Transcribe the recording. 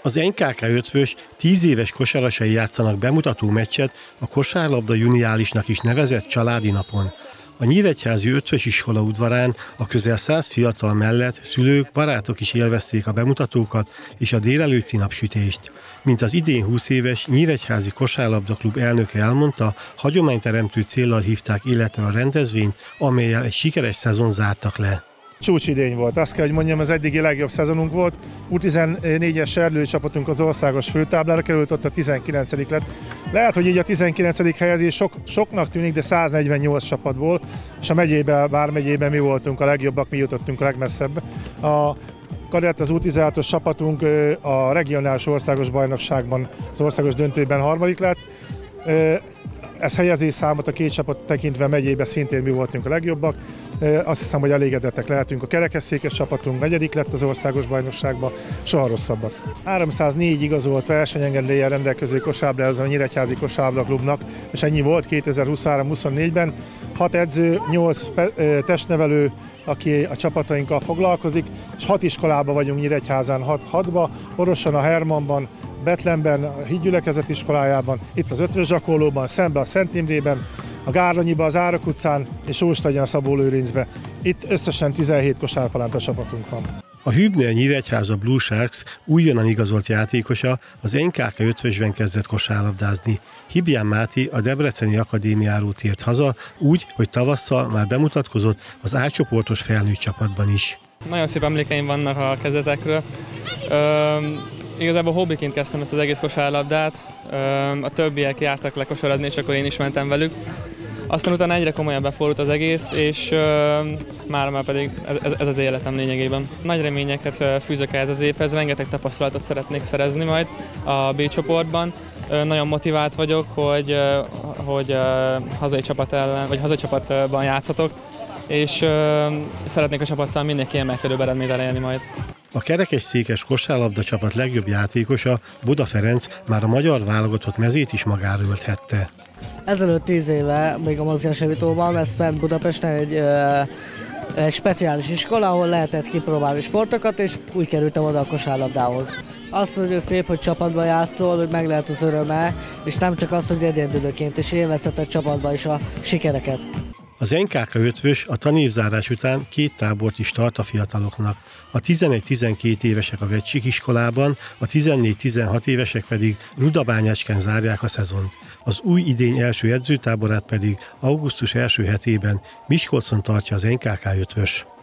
Az NKK ötvös 10 éves kosarasai játszanak bemutató meccset a kosárlabda juniálisnak is nevezett családi napon. A nyíregyházi ötvös iskola udvarán a közel 100 fiatal mellett szülők, barátok is élvezték a bemutatókat és a délelőtti napsütést. Mint az idén 20 éves nyíregyházi kosárlabdaklub elnöke elmondta, hagyományteremtő céllal hívták életre a rendezvényt, amellyel egy sikeres szezon zártak le. Csúcsidény volt, azt kell, hogy mondjam, az eddigi legjobb szezonunk volt. U14-es erdőcsapatunk az országos főtáblára került, ott a 19. lett. Lehet, hogy így a 19. helyezés soknak tűnik, de 148 csapatból, és a megyében, vármegyében mi voltunk a legjobbak, mi jutottunk a legmesszebb. A kadett, az U16-os csapatunk a regionális országos bajnokságban, az országos döntőben harmadik lett. Ez helyezés számot a két csapat tekintve megyében szintén mi voltunk a legjobbak. Azt hiszem, hogy elégedettek lehetünk. A kerekesszékes csapatunk negyedik lett az országos bajnokságban, soha rosszabbat. 304 igazolt versenyengedéllyel rendelkező kosárlabda a Nyíregyházi Kosárlabdaklubnak, és ennyi volt 2023-24-ben. 6 edző, 8 testnevelő, aki a csapatainkkal foglalkozik, és 6 iskolában vagyunk Nyíregyházán, 6-ba, Oroson, a Hermannban, Betlenben, a Hídgyülekezet iskolájában, itt az Ötvös Zsakollóban, szembe a Szent Imrében, a Gárdanyiban, az Árok utcán és Óstagyon a Szabó-Lőrincben. Itt összesen 17 kosárpalánta csapatunk van. A Hübner Nyíregyháza Blue Sharks újonnan igazolt játékosa az NKK ötvösben kezdett kosárlabdázni. Hibján Máté a Debreceni Akadémiáról tért haza, úgy, hogy tavasszal már bemutatkozott az A-csoportos felnőtt csapatban is. Nagyon szép emlékeim vannak a kezdetekről. Igazából hobbiként kezdtem ezt az egész kosárlabdát, a többiek jártak le kosarazni, és akkor én is mentem velük. Aztán utána egyre komolyan befordult az egész, és már pedig ez az életem lényegében. Nagy reményeket fűzök ez az évhez, rengeteg tapasztalatot szeretnék szerezni majd a B csoportban. Nagyon motivált vagyok, hogy hazai csapat ellen, vagy hazai csapatban játszhatok, és szeretnék a csapattal minél kiemelkedőbb eredményt elérni majd. A kerekesszékes kosárlabda csapat legjobb játékosa, Boda Ferenc már a magyar válogatott mezét is magára ölthette. Ezelőtt 10 éve, még a mozgásjavítóban, ez fent Budapesten egy speciális iskola, ahol lehetett kipróbálni sportokat, és úgy kerültem oda a kosárlabdához. Az, hogy szép, hogy csapatban játszol, hogy meg lehet az öröme, és nem csak az, hogy egyedülőként is élvezheted csapatban is a sikereket. Az NKK ötvös a tanévzárás után 2 tábort is tart a fiataloknak. A 11-12 évesek a Vecsik iskolában, a 14-16 évesek pedig Rudabányácskán zárják a szezont. Az új idény első edzőtáborát pedig augusztus első hetében Miskolcon tartja az NKK ötvös.